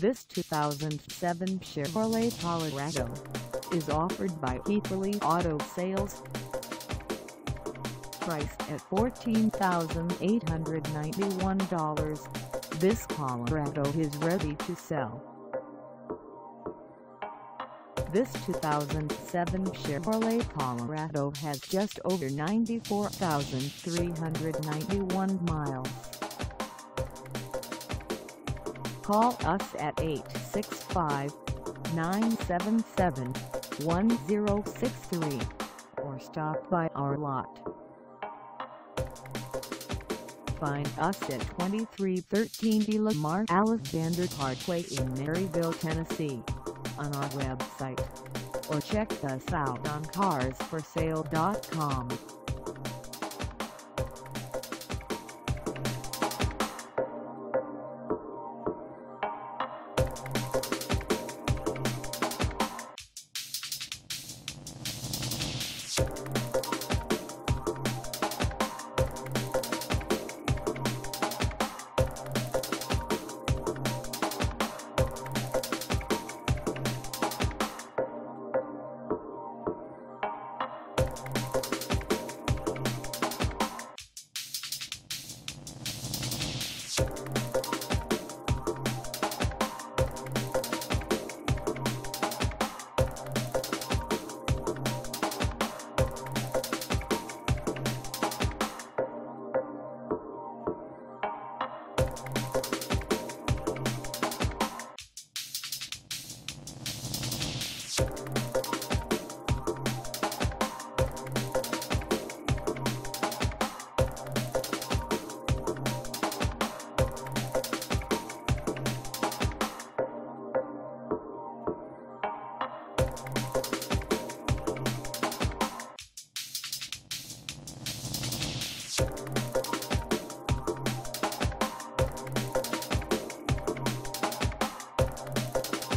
This 2007 Chevrolet Colorado is offered by Hepperly Auto Sales. Priced at $14,891, this Colorado is ready to sell. This 2007 Chevrolet Colorado has just over 94,391 miles. Call us at 865-977-1063 or stop by our lot. Find us at 2313 Lamar Alexander Parkway in Maryville, Tennessee, on our website, or check us out on carsforsale.com.